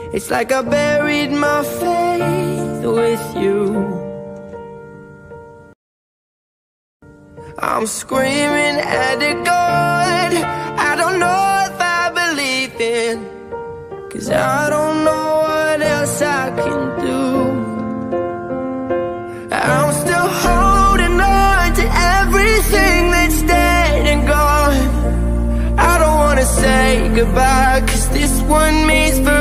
It's like I buried my faith with you. I'm screaming at the God I don't know if I believe in, 'cause I don't know what else I can do. I'm still holding on to everything that's dead and gone. I don't wanna say goodbye, 'cause this one means for